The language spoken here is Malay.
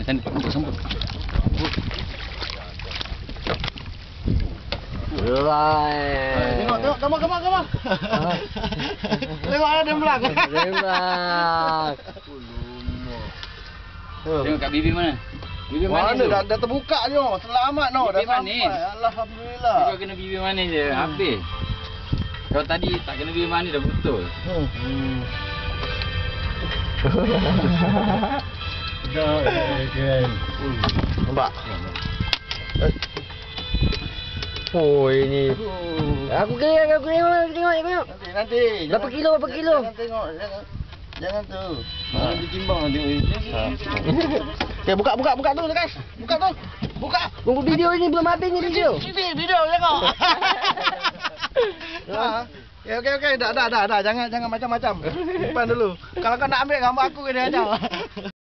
Semput. Tengok, gambar. Tengok ada belak. Tengok kat bibir mana? Bibir Mana manis tu. dah terbuka je. Selamat no. Dah Bibir manis. sampai. Alhamdulillah. Kau kena bibir manis je, habis. Kau tadi tak kena bibir manis dah betul. Nampak? Oh ini. Aku tengok. Nanti. Berapa kilo? Jangan tengok. Jangan tu. Nanti timbang tengok. Okey, buka tu Lekas. Buka tu. Buka. Tunggu video ini belum habis ni video. Sini video tengok. Okey. Dah. Jangan macam-macam. Simpan dulu. Kalau kau nak ambil gambar aku kena ajar.